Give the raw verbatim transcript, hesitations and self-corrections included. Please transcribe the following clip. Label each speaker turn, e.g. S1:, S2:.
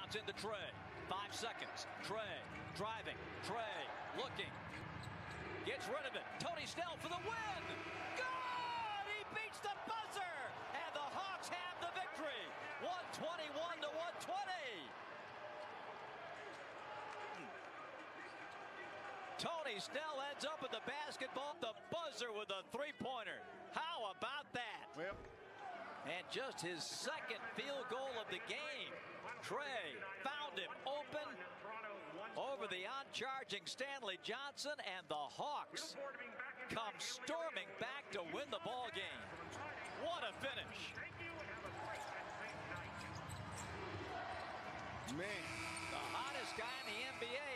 S1: Gets into Trey. Five seconds. Trey driving. Trey looking. Gets rid of it. Tony Snell for the win. Good! He beats the buzzer. And the Hawks have the victory. one twenty-one to one twenty. Tony Snell ends up with the basketball. The buzzer with a three-pointer. How about that?
S2: Yep.
S1: And just his second field goal of the game. Trey found him open over the on-charging Stanley Johnson, and the Hawks come storming back to win the ball game. What a finish.
S2: Man.
S1: The hottest guy in the N B A